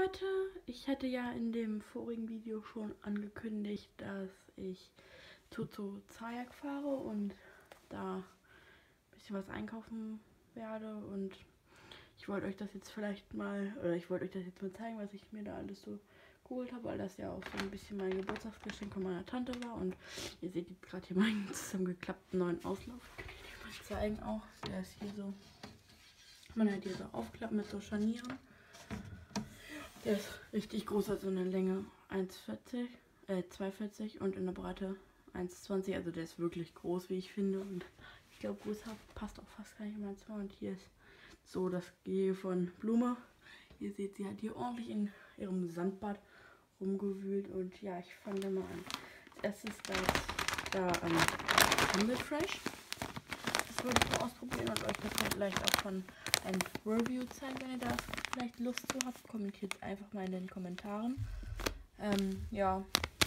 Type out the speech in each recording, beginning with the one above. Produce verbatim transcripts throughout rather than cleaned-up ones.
Leute, ich hatte ja in dem vorigen Video schon angekündigt, dass ich zu, zu Zajak fahre und da ein bisschen was einkaufen werde, und ich wollte euch das jetzt vielleicht mal, oder ich wollte euch das jetzt mal zeigen, was ich mir da alles so geholt habe, weil das ja auch so ein bisschen mein Geburtstagsgeschenk von meiner Tante war. Und ihr seht jetzt gerade hier meinen zusammengeklappten neuen Auslauf. Kann ich euch mal zeigen auch. Der ist hier so, man hat hier so aufklappen mit so Scharnieren. Der ist richtig groß, also in der Länge eins vierzig, äh zwei vierzig und in der Breite eins zwanzig. Also der ist wirklich groß, wie ich finde. Und ich glaube, größer passt auch fast gar nicht in mein Zimmer. Und hier ist so das Gehege von Blume. Ihr seht, sie hat hier ordentlich in ihrem Sandbad rumgewühlt. Und ja, ich fange mal an. Es ist das da ähm, Humble Fresh. Das würde ich mal ausprobieren und euch das vielleicht auch von ein Review zeigen, wenn ihr da vielleicht Lust zu habt. Kommentiert einfach mal in den Kommentaren. Ähm, ja,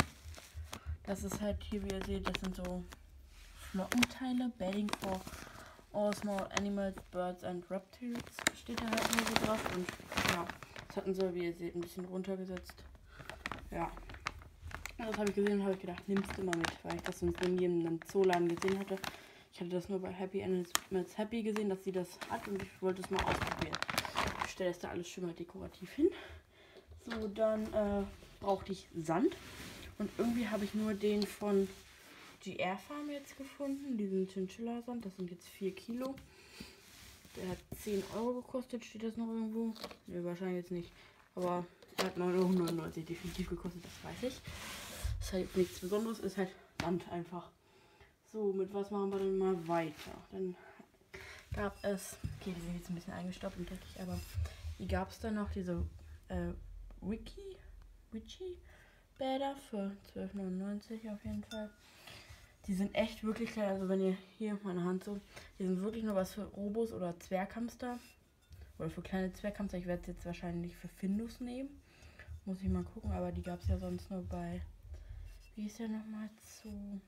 das ist halt hier, wie ihr seht, das sind so Flockenteile. Bedding for all small animals, birds and reptiles steht da halt nur so drauf. Und ja, das hatten sie, wie ihr seht, ein bisschen runtergesetzt. Ja, das habe ich gesehen und habe ich gedacht, nimmst du mal mit, weil ich das sonst in jedem Zooladen gesehen hatte. Ich hatte das nur bei Happy Animals Happy gesehen, dass sie das hat, und ich wollte es mal ausprobieren. Ich stelle das da alles schön mal dekorativ hin. So, dann äh, brauchte ich Sand. Und irgendwie habe ich nur den von G R Farm jetzt gefunden. Diesen Chinchilla-Sand. Das sind jetzt vier Kilo. Der hat zehn Euro gekostet. Steht das noch irgendwo? Ne, wahrscheinlich jetzt nicht. Aber er hat neun Euro neunundneunzig definitiv gekostet, das weiß ich. Ist halt nichts Besonderes. Ist halt Sand einfach. So, mit was machen wir denn mal weiter? Dann gab es, okay, die sind jetzt ein bisschen eingestaubt und dreckig, aber hier gab es dann noch diese äh, Wiki, Wiki Bäder für zwölf neunundneunzig auf jeden Fall. Die sind echt wirklich klein, also wenn ihr hier meine Hand so, die sind wirklich nur was für Robos oder Zwerghamster oder für kleine Zwerghamster. Ich werde es jetzt wahrscheinlich für Findus nehmen, muss ich mal gucken, aber die gab es ja sonst nur bei, wie ist der nochmal zu...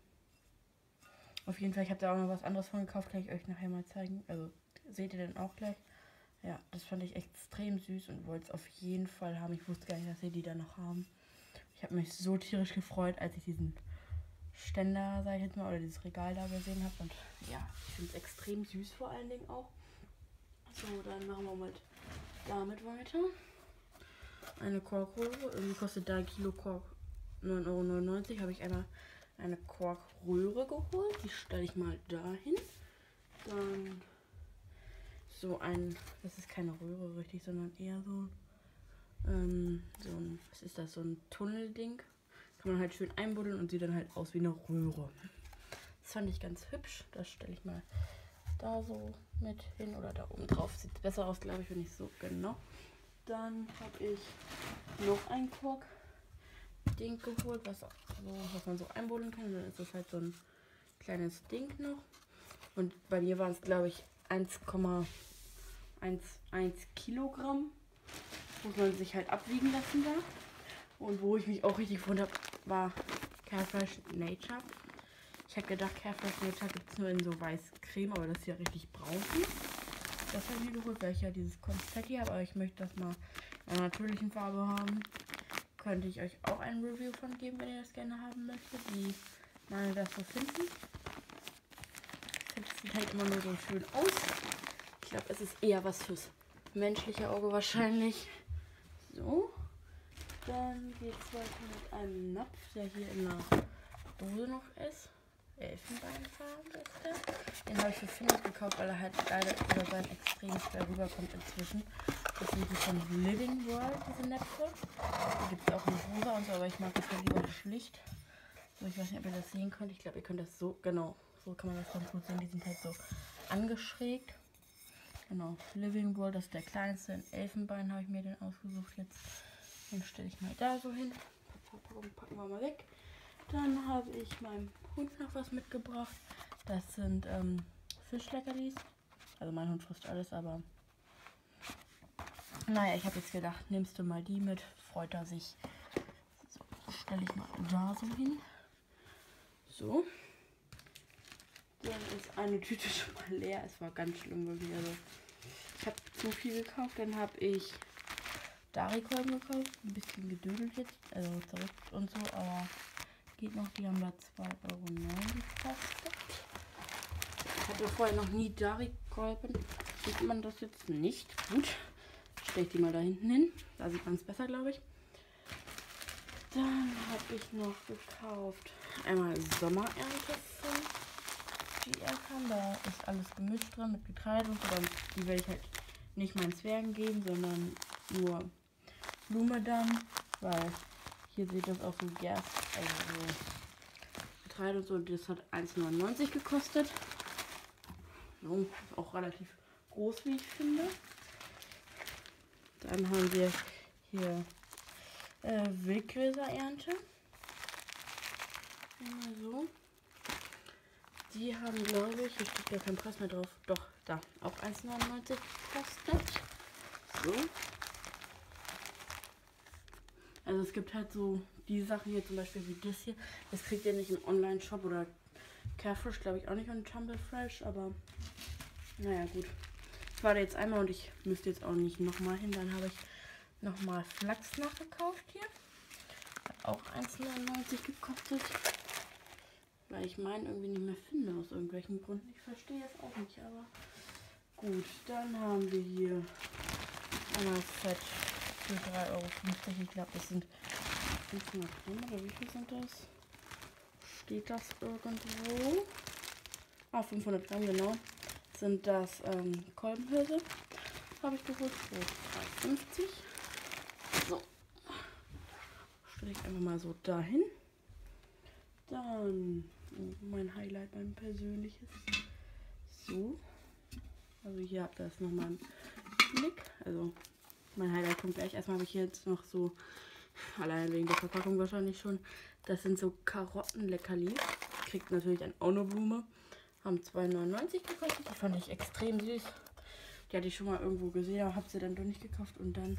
Auf jeden Fall, ich habe da auch noch was anderes von gekauft, kann ich euch nachher mal zeigen. Also seht ihr dann auch gleich. Ja, das fand ich extrem süß und wollte es auf jeden Fall haben. Ich wusste gar nicht, dass sie die da noch haben. Ich habe mich so tierisch gefreut, als ich diesen Ständer, sag ich jetzt mal, oder dieses Regal da gesehen habe. Und ja, ich finde es extrem süß vor allen Dingen auch. So, dann machen wir mal damit weiter. Eine Korkröhre. Irgendwie kostet da ein Kilo Kork neun Euro neunundneunzig. Habe ich einmal eine Korkröhre geholt. Die stelle ich mal dahin. Dann so ein, das ist keine Röhre richtig, sondern eher so, ähm, so ein, was ist das, so ein Tunnelding. Kann man halt schön einbuddeln und sieht dann halt aus wie eine Röhre. Das fand ich ganz hübsch. Das stelle ich mal da so mit hin oder da oben drauf. Sieht besser aus, glaube ich, wenn ich so, genau. Dann habe ich noch ein Kork Ding geholt, was, so, was man so einbuddeln kann. Und dann ist das halt so ein kleines Ding noch. Und bei mir waren es, glaube ich, eins Komma eins Kilogramm. Muss man sich halt abwiegen lassen da. Und wo ich mich auch richtig gefreut habe, war Carefresh Nature. Ich habe gedacht, Carefresh Nature gibt es nur in so weiß Creme, aber das ist ja richtig braun. Das habe ich mir geholt, weil ich ja dieses Konfetti habe, aber ich möchte das mal in einer natürlichen Farbe haben. Könnte ich euch auch ein Review von geben, wenn ihr das gerne haben möchtet, wie meine das so finden. Das sieht halt immer nur so schön aus. Ich glaube, es ist eher was fürs menschliche Auge wahrscheinlich. So. Dann geht es weiter mit einem Napf, der hier in der Dose noch ist. Elfenbeinfarben ist der. Den habe ich für Findus gekauft, weil er halt leider über sein extrem schwer rüberkommt inzwischen. Das sind die von Living World, diese Näpfe. Da gibt es auch eine rosa und so, aber ich mag das ja lieber schlicht. So, ich weiß nicht, ob ihr das sehen könnt. Ich glaube, ihr könnt das so, genau, so kann man das ganz gut sehen. Die sind halt so angeschrägt. Genau, Living World, das ist der kleinste. In Elfenbein habe ich mir den ausgesucht jetzt. Den stelle ich mal da so hin. Packen wir mal weg. Dann habe ich meinem Hund noch was mitgebracht. Das sind ähm, Fischleckerlis. Also mein Hund frisst alles, aber naja, ich habe jetzt gedacht, nimmst du mal die mit. Freut er sich. So, stelle ich mal da so hin. So. Dann ist eine Tüte schon mal leer. Es war ganz schlimm wirklich. Also ich habe zu viel gekauft. Dann habe ich Dari-Kolben gekauft. Ein bisschen gedödelt jetzt, also zerrückt und so, aber geht noch. Die haben da zwei Euro neun gekostet. Ich hatte vorher noch nie Dari-Kolben. Sieht man das jetzt nicht? Gut. Stelle ich die mal da hinten hin. Da sieht man es besser, glaube ich. Dann habe ich noch gekauft einmal Sommerernte von G R kam. Da ist alles gemischt drin mit Getreide und so. Dann, die werde ich halt nicht meinen Zwergen geben, sondern nur Blume dann, weil hier sieht das auch so Gerst, also so Getreide und so. Das hat eins neunundneunzig gekostet. So, ist auch relativ groß, wie ich finde. Dann haben wir hier äh, Wildgräserernte. So. Die haben, glaube ich, hier steht gar kein Preis mehr drauf. Doch, da, auch eins neunundneunzig gekostet. So. Also es gibt halt so die Sachen hier, zum Beispiel wie das hier. Das kriegt ihr nicht im Online-Shop oder Carefresh, glaube ich auch nicht, und Tumble Fresh, aber naja, gut. Ich war da jetzt einmal und ich müsste jetzt auch nicht nochmal hin. Dann habe ich nochmal Flachs nachgekauft hier. Hat auch eins neunundneunzig gekostet. Weil ich meinen irgendwie nicht mehr finde aus irgendwelchen Gründen. Ich verstehe es auch nicht, aber gut. Dann haben wir hier einmal Fett für drei Euro fünfzig. Ich glaube, das sind fünfhundert Gramm oder wie viel sind das? Steht das irgendwo? Ah, fünfhundert Gramm, genau. Sind das ähm, Kolbenhülse. Habe ich geholt für drei fünfzig. So. Stelle ich einfach mal so dahin. Dann mein Highlight, mein persönliches. So. Also hier habt ihr das nochmal im Blick. Also mein Highlight kommt gleich. Erstmal habe ich hier jetzt noch so, allein wegen der Verpackung wahrscheinlich schon, das sind so Karottenleckerli. Kriegt natürlich ein auch eine Blume. Haben zwei neunundneunzig gekostet. Die fand ich extrem süß. Die hatte ich schon mal irgendwo gesehen, aber habe sie dann doch nicht gekauft. Und dann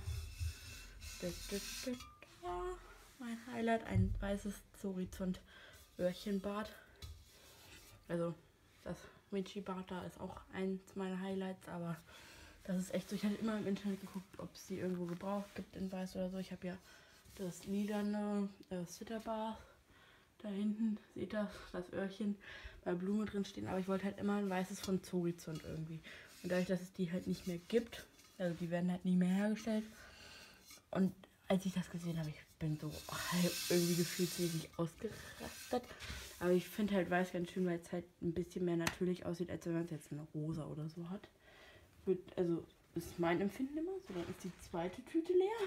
mein Highlight, ein weißes Horizont Öhrchenbad. Also das Michi-Bad da ist auch eins meiner Highlights, aber das ist echt so. Ich hatte immer im Internet geguckt, ob es die irgendwo gebraucht gibt in weiß oder so. Ich habe ja das lilane äh, Sitterbad da hinten, seht ihr, das Öhrchen bei Blume drin stehen, aber ich wollte halt immer ein weißes von Horizont irgendwie. Und dadurch, dass es die halt nicht mehr gibt, also die werden halt nicht mehr hergestellt. Und als ich das gesehen habe, ich bin so halb irgendwie gefühlt ziemlich ausgerastet. Aber ich finde halt weiß ganz schön, weil es halt ein bisschen mehr natürlich aussieht, als wenn man es jetzt eine rosa oder so hat. Wird, also ist mein Empfinden immer so. Dann ist die zweite Tüte leer.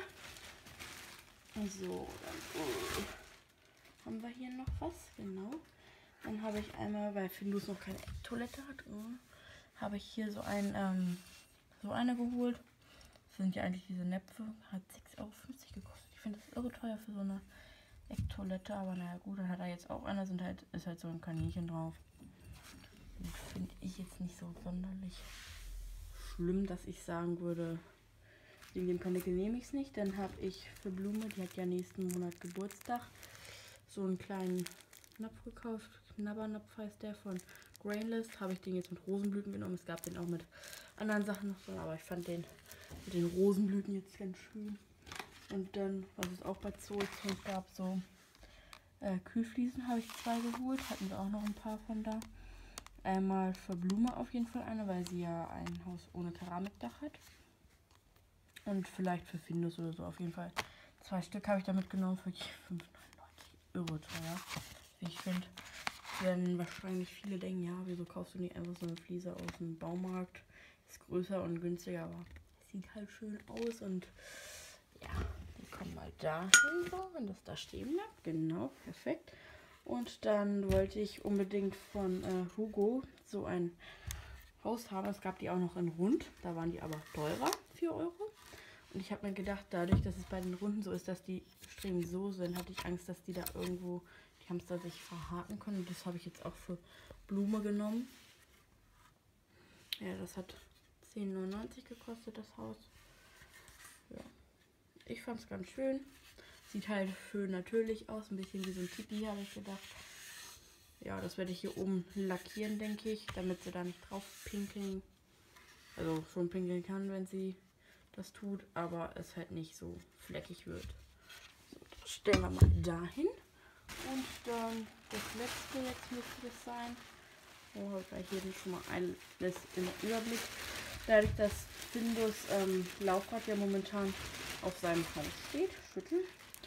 So, dann oh, haben wir hier noch was, genau. Dann habe ich einmal, weil Findus noch keine Toilette hat, oh, habe ich hier so ein ähm, so eine geholt. Das sind ja eigentlich diese Näpfe, hat sechs Euro fünfzig gekostet. Ich finde das irre teuer für so eine Ecktoilette, aber naja gut, dann hat er jetzt auch eine, sind halt, ist halt so ein Kaninchen drauf. Finde ich jetzt nicht so sonderlich schlimm, dass ich sagen würde, wegen dem Kanickel nehme ich es nicht. Dann habe ich für Blume, die hat ja nächsten Monat Geburtstag, so einen kleinen Napf gekauft. Knabbernapf heißt der, von Grainless. Habe ich den jetzt mit Rosenblüten genommen. Es gab den auch mit anderen Sachen noch so, aber ich fand den mit den Rosenblüten jetzt ganz schön. Und dann, was es auch bei Zoozone gab, so äh, Kühlfliesen habe ich zwei geholt. Hatten wir auch noch ein paar von da. Einmal für Blume auf jeden Fall eine, weil sie ja ein Haus ohne Keramikdach hat. Und vielleicht für Findus oder so auf jeden Fall. Zwei Stück habe ich da mitgenommen für fünf neunundneunzig Euro teuer. Ich finde, werden wahrscheinlich viele denken, ja, wieso kaufst du nicht einfach so eine Fliese aus dem Baumarkt? Ist größer und günstiger, aber es sieht halt schön aus und ja, die kommen mal dahin, so, wenn das da stehen bleibt. Genau, perfekt. Und dann wollte ich unbedingt von äh, Hugo so ein Haus haben. Es gab die auch noch in Rund, da waren die aber teurer, vier Euro. Und ich habe mir gedacht, dadurch, dass es bei den Runden so ist, dass die Striemen so sind, hatte ich Angst, dass die da irgendwo, die Hamster sich verhaken können. Und das habe ich jetzt auch für Blume genommen. Ja, das hat zehn neunundneunzig gekostet, das Haus. Ja, ich fand es ganz schön. Sieht halt schön natürlich aus, ein bisschen wie so ein Tipi, habe ich gedacht. Ja, das werde ich hier oben lackieren, denke ich, damit sie da nicht drauf pinkeln. Also schon pinkeln kann, wenn sie das tut, aber es halt nicht so fleckig wird. So, das stellen wir mal dahin. Und dann das letzte jetzt müsste es sein. Oh, habe ich gleich hier schon mal alles im Überblick. Dadurch, dass Findus ähm, Laufrad ja momentan auf seinem Haus steht, schütteln,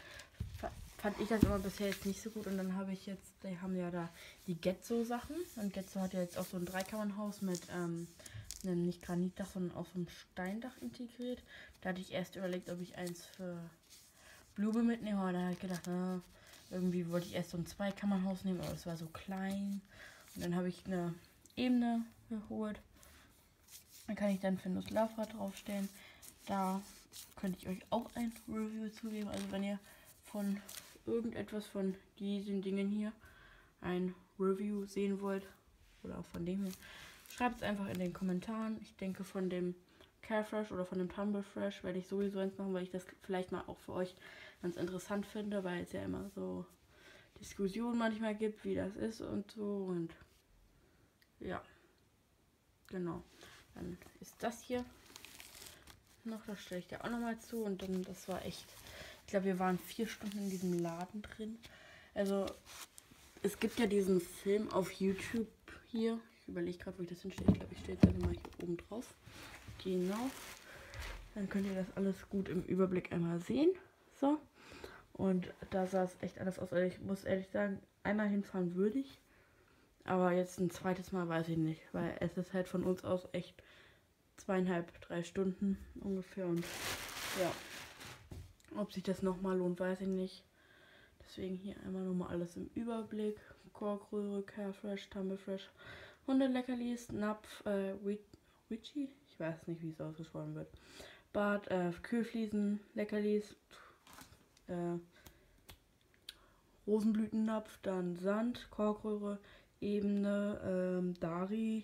fand ich das aber bisher jetzt nicht so gut. Und dann habe ich jetzt, die haben ja da die Getzo-Sachen. Und Getzo hat ja jetzt auch so ein Dreikammernhaus mit ähm, einem nicht Granitdach, sondern auch so ein Steindach integriert. Da hatte ich erst überlegt, ob ich eins für Blume mitnehme. Aber da habe ich gedacht, na, irgendwie wollte ich erst so ein Zweikammernhaus nehmen, aber es war so klein. Und dann habe ich eine Ebene geholt. Dann kann ich dann Findus Laufrad draufstellen. Da könnte ich euch auch ein Review zugeben. Also wenn ihr von irgendetwas von diesen Dingen hier ein Review sehen wollt, oder auch von dem hier, schreibt es einfach in den Kommentaren. Ich denke, von dem Carefresh oder von dem Tumble Fresh werde ich sowieso eins machen, weil ich das vielleicht mal auch für euch ganz interessant finde, weil es ja immer so Diskussionen manchmal gibt, wie das ist und so. Und ja, genau. Dann ist das hier noch, das stelle ich dir auch nochmal zu. Und dann, das war echt, ich glaube, wir waren vier Stunden in diesem Laden drin. Also, es gibt ja diesen Film auf YouTube hier. Ich überlege gerade, wo ich das hinstelle. Ich glaube, ich stelle es einfach mal hier oben drauf. Genau. Dann könnt ihr das alles gut im Überblick einmal sehen. So. Und da sah es echt alles aus. Also ich muss ehrlich sagen, einmal hinfahren würde ich. Aber jetzt ein zweites Mal weiß ich nicht. Weil es ist halt von uns aus echt zweieinhalb, drei Stunden ungefähr. Und ja, ob sich das nochmal lohnt, weiß ich nicht. Deswegen hier einmal nochmal alles im Überblick. Korkröhre, Carefresh, Tumble Fresh, Hundeleckerlis, Napf, äh, Witchy, ich weiß nicht, wie es ausgesprochen wird. Bad, äh, Kühlfliesen, Leckerlis, äh, Rosenblütennapf, dann Sand, Korkröhre, Ebene, ähm, Dari,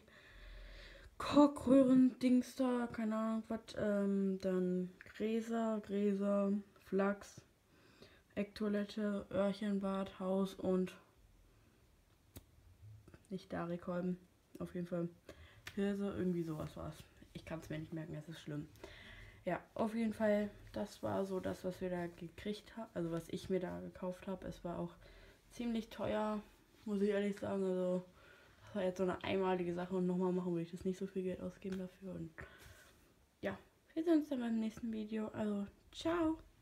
Korkröhren, Dings da, keine Ahnung was, ähm, dann Gräser, Gräser, Flachs, Ecktoilette, Öhrchenbad, Haus und nicht Dari-Kolben, auf jeden Fall Hirse, irgendwie sowas war es. Ich kann es mir nicht merken, es ist schlimm. Ja, auf jeden Fall, das war so das, was wir da gekriegt haben, also was ich mir da gekauft habe. Es war auch ziemlich teuer, muss ich ehrlich sagen. Also, das war jetzt so eine einmalige Sache und nochmal machen würde ich das nicht so viel Geld ausgeben dafür. Und ja, wir sehen uns dann beim nächsten Video. Also, ciao!